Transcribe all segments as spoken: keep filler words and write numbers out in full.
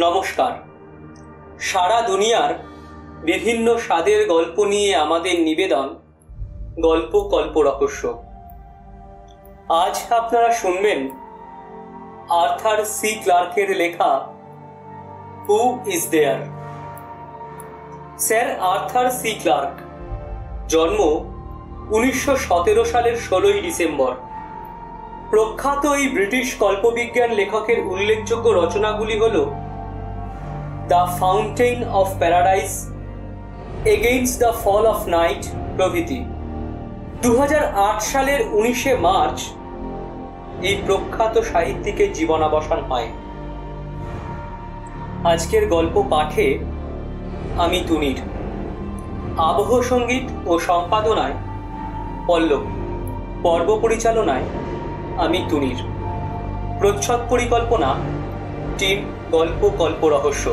নমস্কার। সারা দুনিয়ার বিভিন্ন স্বাদের গল্প নিয়ে আমাদের নিবেদন গল্প কল্প রহস্য। আজ আপনারা শুনবেন আর্থার সি ক্লার্কের লেখা who is there. Sir Arthur C Clarke, জন্ম উনিশশো সতেরো সালের ষোলোই ডিসেম্বর। প্রখ্যাত এই ব্রিটিশ কল্পবিজ্ঞান লেখকের উল্লেখযোগ্য রচনাগুলি হল the fountain of paradise, against the fall of night প্রভৃতি। দু হাজার আট সালের উনিশে মার্চ এই প্রখ্যাত সাহিত্যিকের জীবনাবসান হয়। আজকের গল্প পাঠে আমি তুনির, আবহ সঙ্গীত ও সম্পাদনায় পল্লব, পর্ব পরিচালনায় আমি তুনির, প্রচ্ছদ পরিকল্পনা টিম গল্প কল্প রহস্য।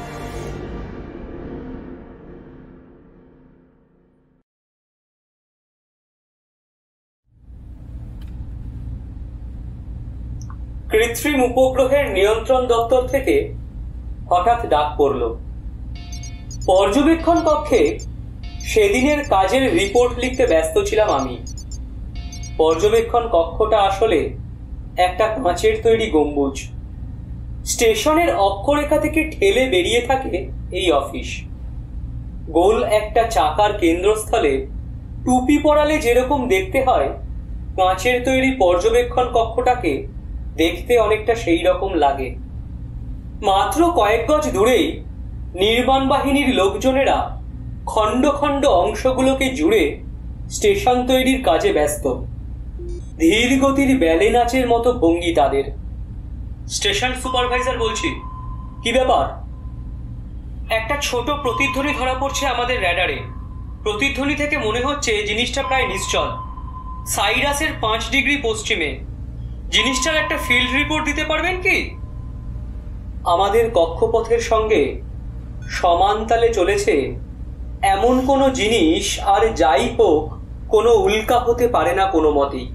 কৃত্রিম উপগ্রহের নিয়ন্ত্রণ দপ্তর থেকে হঠাৎ ডাক পড়ল। পর্যবেক্ষণ কক্ষে সেদিনের কাজের রিপোর্ট লিখতে ব্যস্ত ছিলাম আমি। পর্যবেক্ষণ কক্ষটা আসলে একটা কাঁচের তৈরি গম্বুজ। স্টেশনের অক্ষরেখা থেকে ঠেলে বেরিয়ে থাকে এই অফিস। গোল একটা চাকার কেন্দ্রস্থলে টুপি পরালে যেরকম দেখতে হয়, কাঁচের তৈরি পর্যবেক্ষণ কক্ষটাকে দেখতে অনেকটা সেই রকম লাগে। মাত্র কয়েক গজ দূরেই নির্মাণ বাহিনীর লোকজনেরা খণ্ড খণ্ড অংশগুলোকে জুড়ে স্টেশন তৈরির কাজে ব্যস্ত। ধীর গতির ব্যালে নাচের মতো ভঙ্গি তাদের। স্টেশন সুপারভাইজার বলছি, কি ব্যাপার? একটা ছোট প্রতিধ্বনি ধরা পড়ছে আমাদের র্যাডারে। প্রতিধ্বনি থেকে মনে হচ্ছে জিনিসটা প্রায় নিশ্চল, সাইরাসের পাঁচ ডিগ্রি পশ্চিমে। জিনিসটার একটা ফিল্ড রিপোর্ট দিতে পারবেন কি? আমাদের কক্ষপথের সঙ্গে সমানতালে চলেছে এমন কোনো জিনিস আর যাই হোক কোনো উল্কা হতে পারে না কোনো মতেই।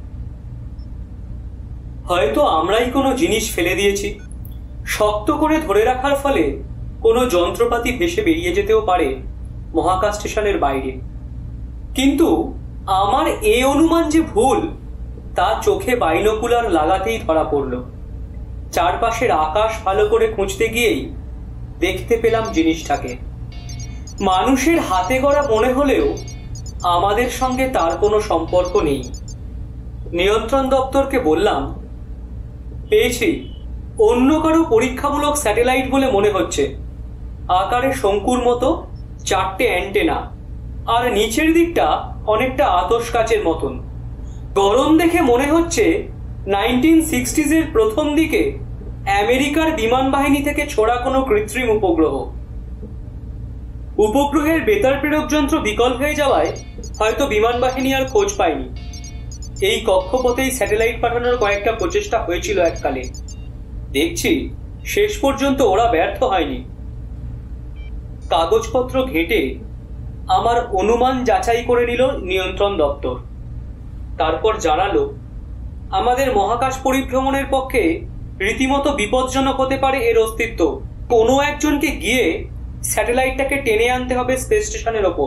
হয়তো আমরাই কোনো জিনিস ফেলে দিয়েছি। শক্ত করে ধরে রাখার ফলে কোনো যন্ত্রপাতি ভেসে বেরিয়ে যেতেও পারে মহাকাশ স্টেশনের বাইরে। কিন্তু আমার এই অনুমান যে ভুল, তা চোখে বাইনোকুলার লাগাতেই ধরা পড়ল। চারপাশের আকাশ ভালো করে খুঁজতে গিয়েই দেখতে পেলাম জিনিসটাকে। মানুষের হাতে গড়া মনে হলেও আমাদের সঙ্গে তার কোনো সম্পর্ক নেই। নিয়ন্ত্রণ দপ্তরকে বললাম, পেয়েছি, অন্য কারো পরীক্ষামূলক স্যাটেলাইট বলে মনে হচ্ছে। আকারে শঙ্কুর মতো, চারটে অ্যান্টেনা, আর নিচের দিকটা অনেকটা আতশ কাচের মতন। গরম দেখে মনে হচ্ছে নাইনটিন সিক্সটিজের প্রথম দিকে আমেরিকার বিমান বাহিনী থেকে ছোড়া কোনো কৃত্রিম উপগ্রহ। উপগ্রহের বেতার প্রেরক যন্ত্র বিকল হয়ে যাওয়ায় হয়তো বিমান বাহিনী আর খোঁজ পায়নি। এই কক্ষপথেই স্যাটেলাইট পাঠানোর কয়েকটা প্রচেষ্টা হয়েছিল এককালে। দেখছি শেষ পর্যন্ত ওরা ব্যর্থ হয়নি। কাগজপত্র ঘেঁটে আমার অনুমান যাচাই করে নিল নিয়ন্ত্রণ দপ্তর। তারপর জানালো, আমাদের মহাকাশ পরিভ্রমণের পক্ষে রীতিমতো বিপজ্জনক হতে পারে এর অস্তিত্ব। কোনো একজনকে গিয়ে স্যাটেলাইটটাকে টেনে আনতে হবে স্পেস স্টেশনের ওপর।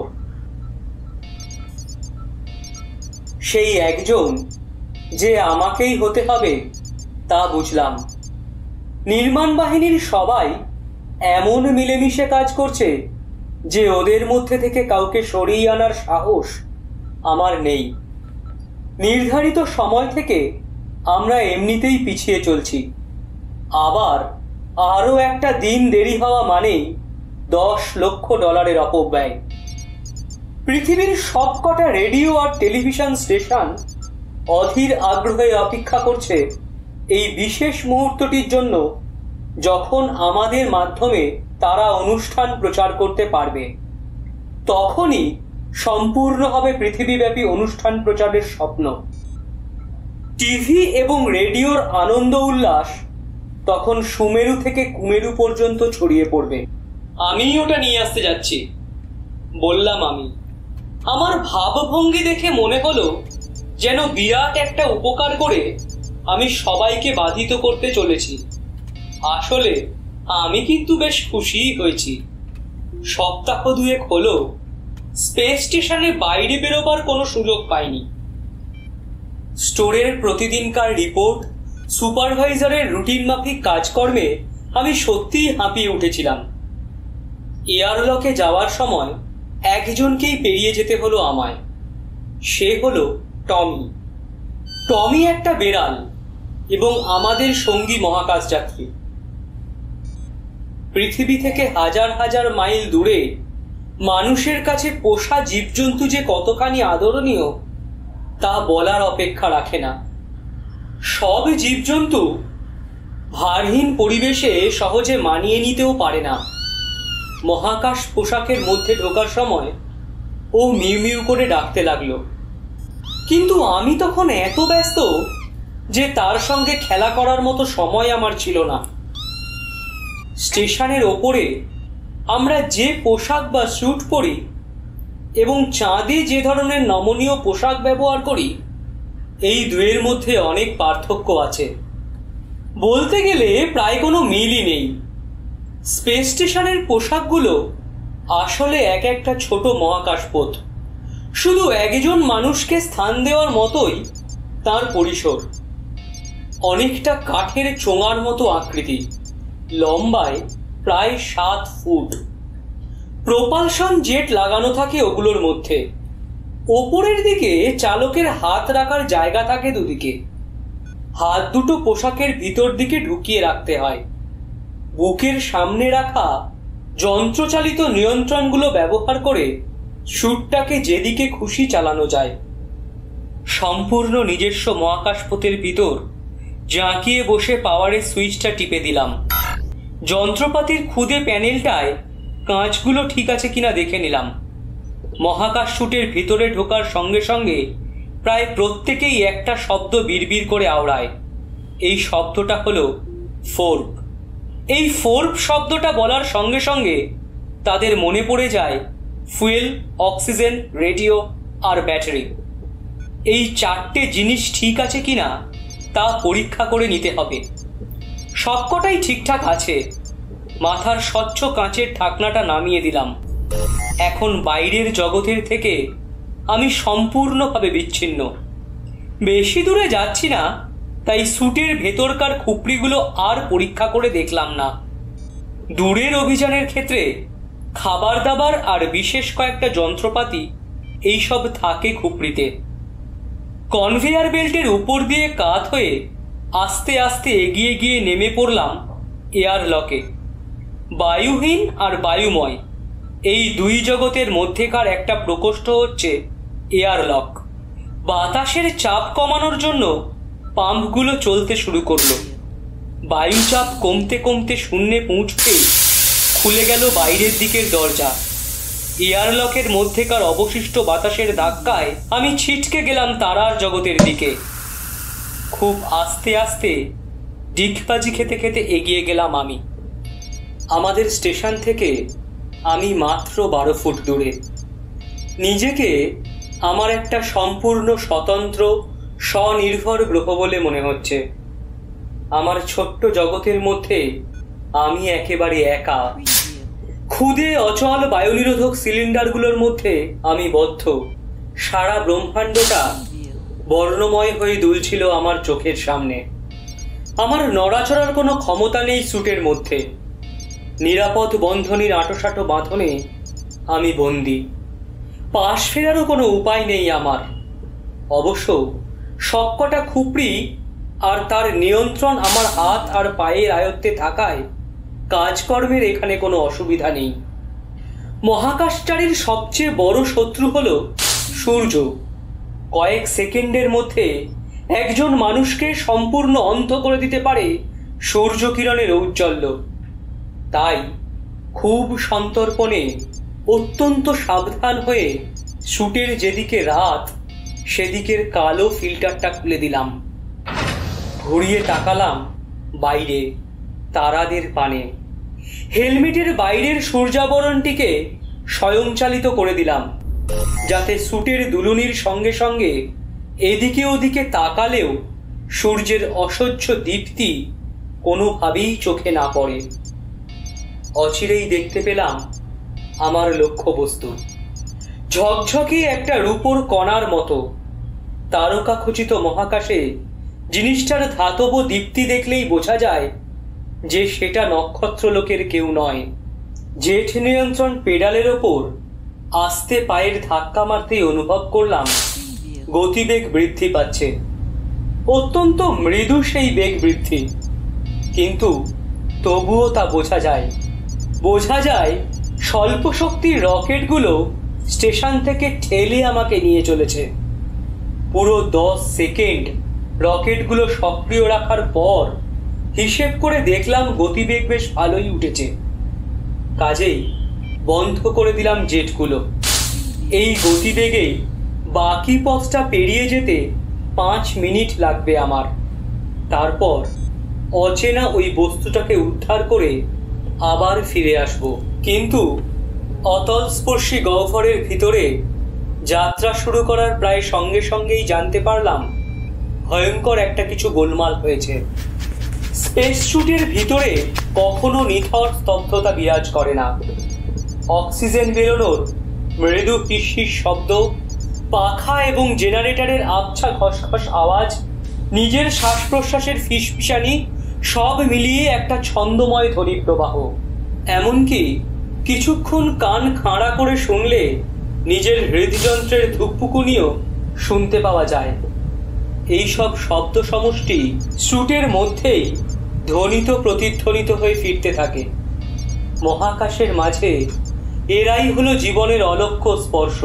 সেই একজন যে আমাকেই হতে হবে তা বুঝলাম। নির্মাণ বাহিনীর সবাই এমন মিলেমিশে কাজ করছে যে ওদের মধ্যে থেকে কাউকে সরিয়ে আনার সাহস আমার নেই। নির্ধারিত সময় থেকে আমরা এমনিতেই পিছিয়ে চলছি। আবার আরও একটা দিন দেরি হওয়া মানেই দশ লক্ষ ডলারের অপব্যয়। পৃথিবীর সবকটা রেডিও আর টেলিভিশন স্টেশন অধীর আগ্রহে অপেক্ষা করছে এই বিশেষ মুহূর্তটির জন্য, যখন আমাদের মাধ্যমে তারা অনুষ্ঠান প্রচার করতে পারবে। তখনই সম্পূর্ণ হবে পৃথিবীব্যাপী অনুষ্ঠান প্রচারের স্বপ্ন। টিভি এবং রেডিওর আনন্দ উল্লাস তখন সুমেরু থেকে কুমেরু পর্যন্ত ছড়িয়ে পড়বে। আমি ওটা নিয়ে আসতে যাচ্ছি, বললাম আমি। আমার ভাবভঙ্গি দেখে মনে হলো যেন বিরাট একটা উপকার করে আমি সবাইকে বাধিত করতে চলেছি। আসলে আমি কিন্তু বেশ খুশি হয়েছি। সপ্তাহ দুয়েক হলো স্পেস স্টেশনের বাইরে বেরোবার কোনো সুযোগ পাইনি। স্টোরের প্রতিদিনকার রিপোর্ট, সুপারভাইজারের রুটিন মাফিক কাজকর্মে আমি সত্যিই হাঁপিয়ে উঠেছিলাম। এয়ারলকে যাওয়ার সময় একজনকেই পেরিয়ে যেতে হলো আমায়। সে হলো টমি। টমি একটা বেড়াল এবং আমাদের সঙ্গী মহাকাশ যাত্রী। পৃথিবী থেকে হাজার হাজার মাইল দূরে মানুষের কাছে পোষা জীবজন্তু যে কতখানি আদরণীয় তা বলার অপেক্ষা রাখে না। সব জীবজন্তু ভারহীন পরিবেশে সহজে মানিয়ে নিতেও পারে না। মহাকাশ পোশাকের মধ্যে ঢোকার সময় ও মিউ মিউ করে ডাকতে লাগলো, কিন্তু আমি তখন এত ব্যস্ত যে তার সঙ্গে খেলা করার মতো সময় আমার ছিল না। স্টেশনের ওপরে আমরা যে পোশাক বা স্যুট পরি এবং চাঁদে যে ধরনের নমনীয় পোশাক ব্যবহার করি, এই দুয়ের মধ্যে অনেক পার্থক্য আছে। বলতে গেলে প্রায় কোনো মিলই নেই। স্পেস স্টেশনের পোশাকগুলো আসলে এক একটা ছোট মহাকাশপথ। শুধু একজন মানুষকে স্থান দেওয়ার মতোই তার পরিসর। অনেকটা কাঠের চোঙার মতো আকৃতি, লম্বায় প্রায় সাত ফুট। প্রোপালশন জেট লাগানো থাকে ওগুলোর মধ্যে। ওপরের দিকে চালকের হাত রাখার জায়গা থাকে দুদিকে। হাত দুটো পোশাকের ভিতর দিকে ঢুকিয়ে রাখতে হয়। বুকের সামনে রাখা যন্ত্রচালিত নিয়ন্ত্রণগুলো ব্যবহার করে স্যুটটাকে যেদিকে খুশি চালানো যায়। সম্পূর্ণ নিজস্ব মহাকাশপথের ভিতর জাঁকিয়ে বসে পাওয়ারের সুইচটা টিপে দিলাম। যন্ত্রপাতির খুদে প্যানেলটায় কাঁচগুলো ঠিক আছে কিনা দেখে নিলাম। মহাকাশ স্যুটের ভিতরে ঢোকার সঙ্গে সঙ্গে প্রায় প্রত্যেকেই একটা শব্দ বিড়বিড় করে আওড়ায়। এই শব্দটা হলো ফোর্ব। এই ফোর্ব শব্দটা বলার সঙ্গে সঙ্গে তাদের মনে পড়ে যায় ফুয়েল, অক্সিজেন, রেডিও আর ব্যাটারি। এই চারটে জিনিস ঠিক আছে কিনা তা পরীক্ষা করে নিতে হবে। সবকটাই ঠিকঠাক আছে। মাথার স্বচ্ছ কাঁচের ঢাকনাটা নামিয়ে দিলাম। এখন বাইরের জগতের থেকে আমি সম্পূর্ণভাবে বিচ্ছিন্ন। বেশি দূরে যাচ্ছি না, তাই স্যুটের ভেতরকার খুপড়িগুলো আর পরীক্ষা করে দেখলাম না। দূরের অভিযানের ক্ষেত্রে খাবার দাবার আর বিশেষ কয়েকটা যন্ত্রপাতি এইসব থাকে খুপড়িতে। কনভেয়ার বেল্টের উপর দিয়ে কাত হয়ে আস্তে আস্তে এগিয়ে গিয়ে নেমে পড়লাম এয়ারলকে। বায়ুহীন আর বায়ুময় এই দুই জগতের মধ্যেকার একটা প্রকোষ্ঠ হচ্ছে এয়ারলক। বাতাসের চাপ কমানোর জন্য পাম্পগুলো চলতে শুরু করলো। বায়ুচাপ কমতে কমতে শূন্যে পৌঁছতে খুলে গেল বাইরের দিকের দরজা। এয়ারলকের মধ্যেকার অবশিষ্ট বাতাসের ধাক্কায় আমি ছিটকে গেলাম তারার জগতের দিকে। খুব আস্তে আস্তে ডিগবাজি খেতে খেতে এগিয়ে গেলাম আমি। আমাদের স্টেশন থেকে আমি মাত্র বারো ফুট দূরে। নিজেকে আমার একটা সম্পূর্ণ স্বতন্ত্র স্বনির্ভর গ্রহ বলে মনে হচ্ছে। আমার ছোট্ট জগতের মধ্যে আমি একেবারে একা। ক্ষুদে অচল বায়ুনিরোধক সিলিন্ডারগুলোর মধ্যে আমি বদ্ধ। সারা ব্রহ্মাণ্ডটা বর্ণময় হয়ে দুলছিল আমার চোখের সামনে। আমার নড়াচড়ার কোনো ক্ষমতা নেই স্যুটের মধ্যে। নিরাপদ বন্ধনীর আঁটোসাঁটো বাঁধনে আমি বন্দী। পাশ ফেরারও কোনো উপায় নেই আমার। অবশ্য সবকটা খুপড়ি আর তার নিয়ন্ত্রণ আমার হাত আর পায়ের আয়ত্তে থাকায় কাজকর্মের এখানে কোনো অসুবিধা নেই। মহাকাশচারীর সবচেয়ে বড় শত্রু হলো সূর্য। কয়েক সেকেন্ডের মধ্যে একজন মানুষকে সম্পূর্ণ অন্ধ করে দিতে পারে সূর্য কিরণের ঔজ্জ্বল্য। তাই খুব সন্তর্পণে, অত্যন্ত সাবধান হয়ে স্যুটের যেদিকে রাত সেদিকের কালো ফিল্টারটা খুলে দিলাম। ঘুরিয়ে তাকালাম বাইরে তারাদের পানে। হেলমেটের বাইরের সূর্যাবরণটিকে স্বয়ংচালিত করে দিলাম, যাতে স্যুটের দুলুনির সঙ্গে সঙ্গে এদিকে ওদিকে তাকালেও সূর্যের অসহ্য দীপ্তি কোনোভাবেই চোখে না পড়ে। অচিরেই দেখতে পেলাম আমার লক্ষ্যবস্তু। ঝকঝকে একটা রূপোর কণার মতো তারকা খচিত মহাকাশে জিনিসটার ধাতব দীপ্তি দেখলেই বোঝা যায় যে সেটা নক্ষত্রলোকের কেউ নয়। জেট নিয়ন্ত্রণ পেডালের ওপর আস্তে পায়ের ধাক্কা মারতেই অনুভব করলাম গতিবেগ বৃদ্ধি পাচ্ছে। অত্যন্ত মৃদু সেই বেগ বৃদ্ধি, কিন্তু তবুও তা বোঝা যায়। বোঝা যায় স্বল্প শক্তির রকেটগুলো স্টেশন থেকে ঠেলে আমাকে নিয়ে চলেছে। পুরো দশ সেকেন্ড রকেটগুলো সক্রিয় রাখার পর হিসেব করে দেখলাম গতিবেগ বেশ ভালোই উঠেছে। কাজেই বন্ধ করে দিলাম জেটগুলো। এই গতিবেগে বাকি পথটা পেরিয়ে যেতে পাঁচ মিনিট লাগবে আমার। তারপর অচেনা ওই বস্তুটাকে উদ্ধার করে আবার ফিরে আসব। কিন্তু অতলস্পর্শী গহ্বরের ভিতরে যাত্রা শুরু করার প্রায় সঙ্গে সঙ্গেই জানতে পারলাম ভয়ঙ্কর একটা কিছু গোলমাল হয়েছে। স্পেস স্যুটের ভিতরে কখনো নিথর স্তব্ধতা বিরাজ করে না। অক্সিজেন বেরোনোর মৃদু হিসহিস শব্দ, পাখা এবং জেনারেটরের আবছা খসখস আওয়াজ, নিজের শ্বাস প্রশ্বাসের ফিসফিসানি সব মিলিয়ে একটা ছন্দময় ধ্বনি প্রবাহ। এমনকি কিছুক্ষণ কান খাড়া করে শুনলে নিজের হৃদযন্ত্রের ধুকপুকুনিও শুনতে পাওয়া যায়। এই সব শব্দ সমষ্টি স্যুটের মধ্যেই ধ্বনিত প্রতিধ্বনিত হয়ে ফিরতে থাকে। মহাকাশের মাঝে এরাই হলো জীবনের অলক্ষ্য স্পর্শ।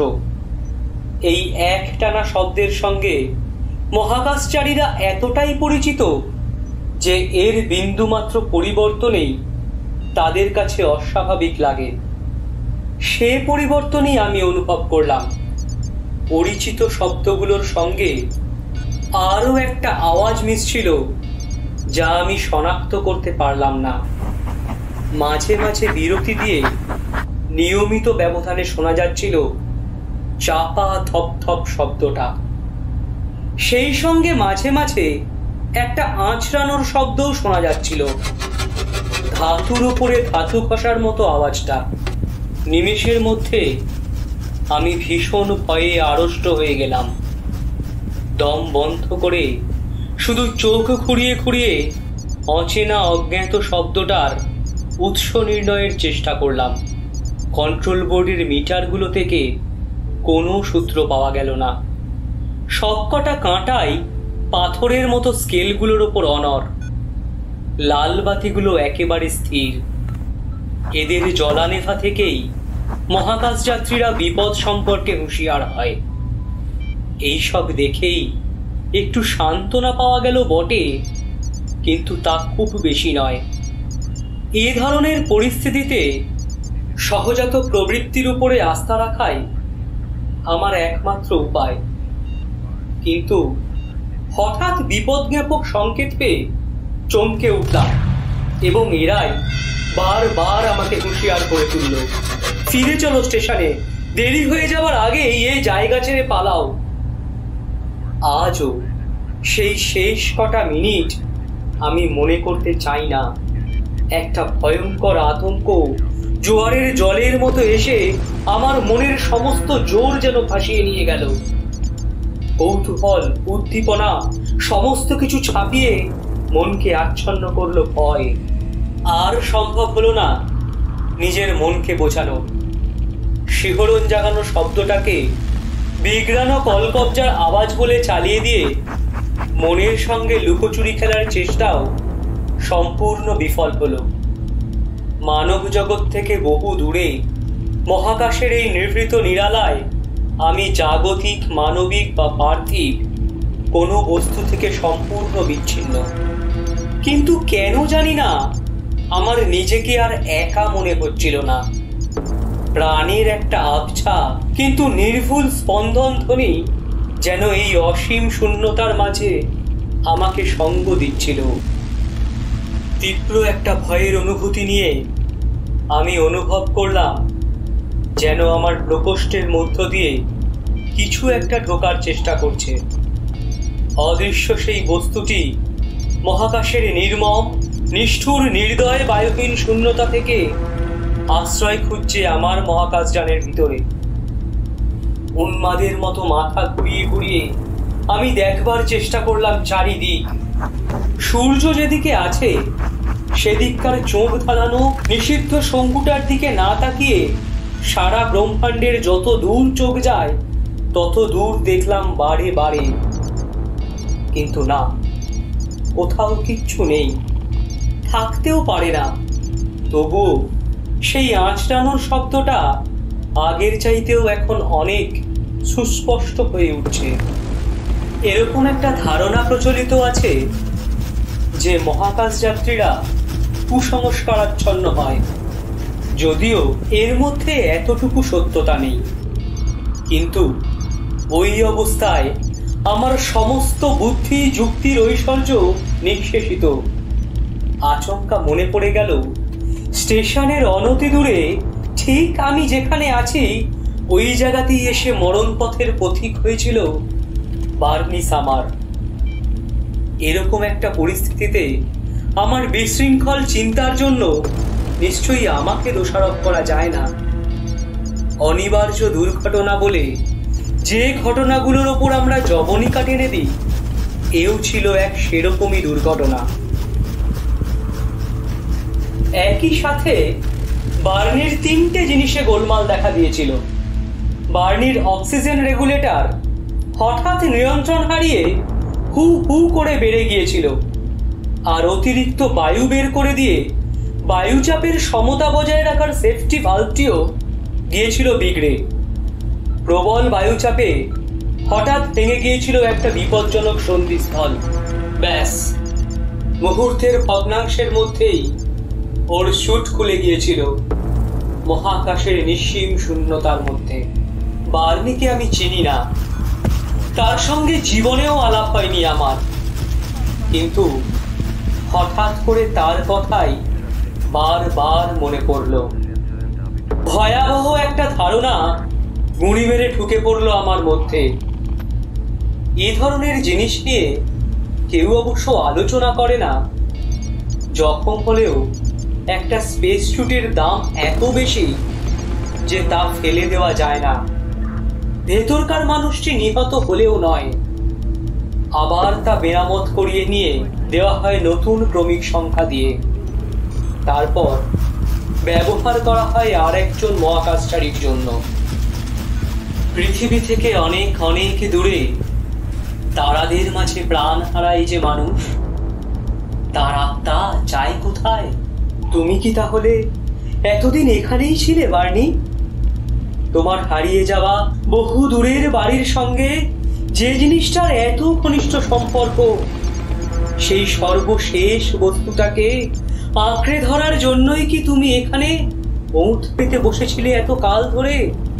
এই একটানা শব্দের সঙ্গে মহাকাশচারীরা এতটাই পরিচিত যে এর বিন্দুমাত্র পরিবর্তনেই তাদের কাছে অস্বাভাবিক লাগে। সে পরিবর্তনই আমি অনুভব করলাম। পরিচিত শব্দগুলোর সঙ্গে আরও একটা আওয়াজ মিশছিল যা আমি শনাক্ত করতে পারলাম না। মাঝে মাঝে বিরতি দিয়ে নিয়মিত ব্যবধানে শোনা যাচ্ছিল চাপা থপথপ শব্দটা। সেই সঙ্গে মাঝে মাঝে একটা আঁচড়ানোর শব্দও শোনা যাচ্ছিল। ধাতুর উপরে ধাতু খসার মতো আওয়াজটা। নিমেষের মধ্যে আমি ভীষণ ভয়ে আড়ষ্ট হয়ে গেলাম। দম বন্ধ করে শুধু চোখ ঘুরিয়ে ঘুরিয়ে অচেনা অজ্ঞাত শব্দটার উৎস নির্ণয়ের চেষ্টা করলাম। কন্ট্রোল বোর্ডের মিটারগুলো থেকে কোনো সূত্র পাওয়া গেল না। সবকটা কাঁটাই পাথরের মতো স্কেলগুলোর ওপর অনড়। লাল বাতিগুলো একেবারে স্থির। এদের জলানেভা থেকেই মহাকাশ যাত্রীরা বিপদ সম্পর্কে হুঁশিয়ার হয়। এইসব দেখেই একটু সান্ত্বনা পাওয়া গেল বটে, কিন্তু তা খুব বেশি নয়। এ ধরনের পরিস্থিতিতে সহজাত প্রবৃত্তির উপরে আস্থা রাখাই আমার একমাত্র উপায়। কিন্তু হঠাৎ বিপদজ্ঞাপক সংকেত পেয়ে চমকে উঠলাম এবং এরাই বারবার আমাকে হুঁশিয়ার করে তুলল, ফিরে চলো স্টেশনে, দেরি হয়ে যাওয়ার আগে এই জায়গা ছেড়ে পালাও। আজও সেই শেষ কটা মিনিট আমি মনে করতে চাই না। একটা ভয়ঙ্কর আতঙ্ক জোয়ারের জলের মতো এসে আমার মনের সমস্ত জোর যেন ভাসিয়ে নিয়ে গেল। কৌতূহল, উদ্দীপনা সমস্ত কিছু ছাপিয়ে মনকে আচ্ছন্ন করলো ভয়। আর সম্ভব হলো না নিজের মনকে বোঝানো। শিহরণ জাগানো শব্দটাকে বিগ্রানো কলকবজার আওয়াজ বলে চালিয়ে দিয়ে মনের সঙ্গে লুকোচুরি খেলার চেষ্টাও সম্পূর্ণ বিফল হলো। মানব জগৎ থেকে বহু দূরে মহাকাশের এই নিভৃত নিরালায় আমি জাগতিক, মানবিক বা পার্থিব কোনো বস্তু থেকে সম্পূর্ণ বিচ্ছিন্ন। কিন্তু কেন জানি না আমার নিজেকে আর একা মনে হচ্ছিল না। প্রাণের একটা আবছা কিন্তু নির্ভুল স্পন্দন ধ্বনি যেন এই অসীম শূন্যতার মাঝে আমাকে সঙ্গ দিচ্ছিল। তীব্র একটা ভয়ের অনুভূতি নিয়ে আমি অনুভব করলাম যেন আমার প্রকোষ্ঠের মধ্য দিয়ে কিছু একটা ঢোকার চেষ্টা করছে। অদৃশ্য সেই বস্তুটি মহাকাশের নির্মম, নিষ্ঠুর, নির্দয় বায়ুহীন শূন্যতা থেকে আশ্রয় খুঁজছে আমার মহাকাশযানের ভিতরে। উন্মাদের মতো মাথা ঘুরিয়ে ঘুরিয়ে আমি দেখবার চেষ্টা করলাম চারিদিক। সূর্য যেদিকে আছে সেদিককার চোখ ধাঁধানো নিষিদ্ধ শঙ্কুটার দিকে না তাকিয়ে সারা ব্রহ্মাণ্ডের যত দূর চোখ যায় তত দূর দেখলাম বারে বারে, কিন্তু না, কোথাও কিচ্ছু নেই, থাকতেও পারে না। তবুও সেই আঁচড়ানোর শব্দটা আগের চাইতেও এখন অনেক সুস্পষ্ট হয়ে উঠছে। এরকম একটা ধারণা প্রচলিত আছে যে মহাকাশ যাত্রীরা কুসংস্কারাচ্ছন্ন হয়, যদিও এর মধ্যে এতটুকু সত্যতা নেই। কিন্তু ওই অবস্থায় আমার সমস্ত বুদ্ধি যুক্তির ঐশ্বর্য নিঃশেষিত। আচমকা মনে পড়ে গেল স্টেশনের অনতি দূরে ঠিক আমি যেখানে আছি ওই জায়গাতেই এসে মরণ পথের পথিক হয়েছিল বার্নি সামার। এরকম একটা পরিস্থিতিতে আমার বিশৃঙ্খল চিন্তার জন্য নিশ্চয়ই আমাকে দোষারোপ করা যায় না। অনিবার্য দুর্ঘটনা বলে যে ঘটনাগুলোর ওপর আমরা জবনিকা টেনে দিই, এও ছিল এক সেরকমই দুর্ঘটনা। একই সাথে বার্নির তিনটে জিনিসে গোলমাল দেখা দিয়েছিল। বার্নির অক্সিজেন রেগুলেটর হঠাৎ নিয়ন্ত্রণ হারিয়ে হু হু করে বেড়ে গিয়েছিল, আর অতিরিক্ত বায়ু বের করে দিয়ে বায়ুচাপের সমতা বজায় রাখার সেফটি ভালভটিও গিয়েছিল বিগড়ে। প্রবল বায়ুচাপে হঠাৎ ভেঙে গিয়েছিল একটা বিপজ্জনক সন্ধিস্থল। ব্যাস, মুহূর্তের ভগ্নাংশের মধ্যেই ওর শুট খুলে গিয়েছিল মহাকাশের নিঃসীম শূন্যতার মধ্যে। বার্নিকে আমি চিনি না, তার সঙ্গে জীবনেও আলাপ হয়নি আমার, কিন্তু হঠাৎ করে তার কথাই বারবার মনে পড়ল। ভয়াবহ একটা ধারণা গুঁড়ি মেরে ঢুকে পড়ল আমার মধ্যে। এই ধরনের জিনিস নিয়ে কেউ অবশ্য আলোচনা করে না। জখম হলেও একটা স্পেস স্যুটের দাম এত বেশি যে তা ফেলে দেওয়া যায় না। ভেতরকার মানুষটি নিহত হলেও নয়, আবার তা মেরামত করিয়ে নিয়ে দেওয়া হয় নতুন ক্রমিক সংখ্যা দিয়ে। তারপর ব্যবহার করা হয় আর একজন মহাকাশচারীর জন্য। পৃথিবী থেকে অনেক অনেক দূরে তারাদের মাঝে প্রাণ হারায় যে মানুষ, তার আত্মা চায় কোথায়? তুমি কি তাহলে এতদিন এখানেই ছিলে বার্নি? তোমার হারিয়ে যাওয়া বহু দূরের বাড়ির সঙ্গে যে জিনিসটার এত ঘনিষ্ঠ সম্পর্ক, সেই সর্বশেষ বস্তুটাকে আঁকড়ে ধরার জন্যই কি তুমি এখানে ওঁত পেতে বসেছিলে এত কাল ধরে?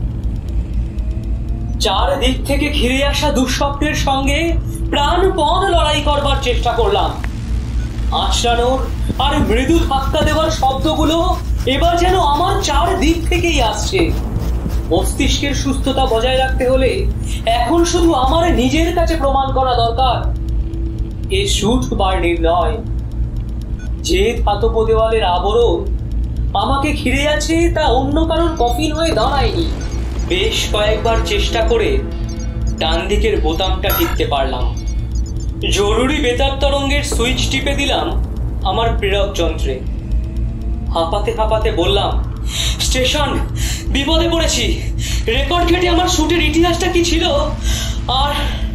চারদিক থেকে ঘিরে আসা দুঃস্বপ্নের সঙ্গে প্রাণপণ লড়াই করবার চেষ্টা করলাম। আঁচড়ানোর আর মৃদু ধাক্কা দেওয়ার শব্দগুলো এবার যেন আমার চারদিক থেকেই আসছে। মস্তিষ্কের সুস্থতা বজায় রাখতে হলে এখন শুধু আমার নিজের কাছে প্রমাণ করা দরকার এ শুট বার্নির নয়। যে ধাতব দেওয়ালের আবরণ আমাকে ঘিরে আছে তা অন্য কারোর কফিন হয়ে দাঁড়ায়নি। বেশ কয়েকবার চেষ্টা করে ডান দিকের বোতামটা টিপতে পারলাম। জরুরি বেতার তরঙ্গের সুইচ টিপে দিলাম আমার প্রেরক যন্ত্রে। হাঁপাতে হাঁপাতে বললাম, স্টেশন, বিপদে পড়েছি। রেকর্ড ঘেটে আমার শুটের ইতিহাসটা কি ছিল। আর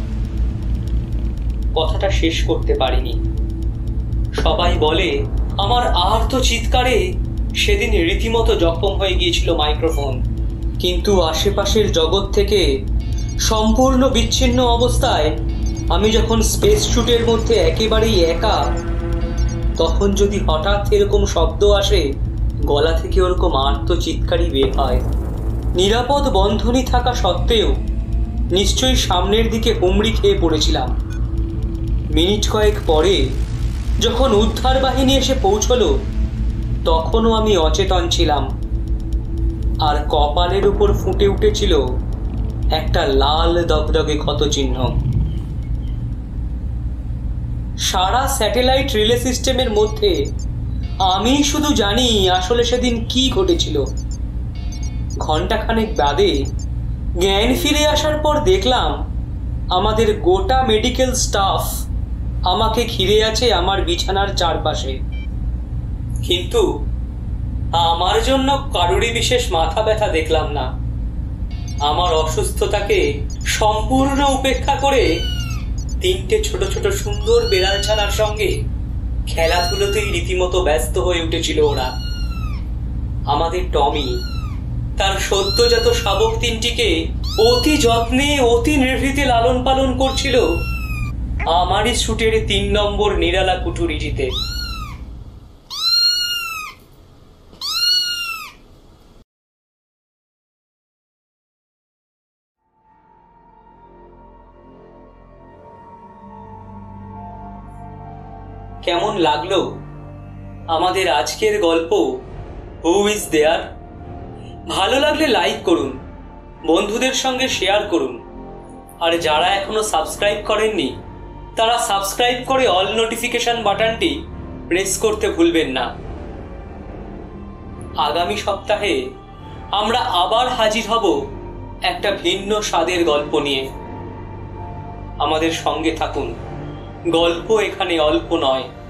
কথাটা শেষ করতে পারিনি। সবাই বলে আমার আর্ত চিৎকারে সেদিন রীতিমতো জখম হয়ে গিয়েছিল মাইক্রোফোন। কিন্তু আশেপাশের জগৎ থেকে সম্পূর্ণ বিচ্ছিন্ন অবস্থায় আমি যখন স্পেস শুটের মধ্যে একেবারেই একা, তখন যদি হঠাৎ এরকম শব্দ আসে, গলা থেকে ওরকম আর্ত চিৎকারই বের হয়। নিরাপদ বন্ধনী থাকা সত্ত্বেও নিশ্চয়ই সামনের দিকে হুমড়ি খেয়ে পড়েছিলাম। মিনিট কয়েক পরে যখন উদ্ধার বাহিনী এসে পৌঁছলো, তখনও আমি অচেতন ছিলাম, আর কপালের উপর ফুটে উঠেছিল একটা লাল দগদগে ক্ষতচিহ্ন। সারা স্যাটেলাইট রিলে সিস্টেমের মধ্যে আমি শুধু জানি আসলে সেদিন কি ঘটেছিল। ঘন্টাখানেক বাদে জ্ঞান ফিরে আসার পর দেখলাম আমাদের গোটা মেডিকেল স্টাফ আমাকে ঘিরে আছে আমার বিছানার চারপাশে। কিন্তু আমার জন্য কারোরই বিশেষ মাথা ব্যথা দেখলাম না। আমার অসুস্থতাকে সম্পূর্ণ উপেক্ষা করে তিনটে ছোট ছোট সুন্দর বেড়াল ছানার সঙ্গে খেলাধুলোতেই রীতিমতো ব্যস্ত হয়ে উঠেছিল ওরা। আমাদের টমি তার সদ্যজাত শাবক তিনটিকে অতি যত্নে অতি নিভৃতে লালন পালন করছিল আমারই ছুটের তিন নম্বর নিরালা কুঠুরিটিতে। কেমন লাগলো আমাদের আজকের গল্প হু ইজ দেয়ার? ভালো লাগলে লাইক করুন, বন্ধুদের সঙ্গে শেয়ার করুন, আর যারা এখনো সাবস্ক্রাইব করেননি তারা সাবস্ক্রাইব করে অল নোটিফিকেশন বাটনটি প্রেস করতে ভুলবেন না। আগামী সপ্তাহে আমরা আবার হাজির হব একটা ভিন্ন স্বাদের গল্প নিয়ে। আমাদের সঙ্গে থাকুন, গল্প এখানে অল্প নয়।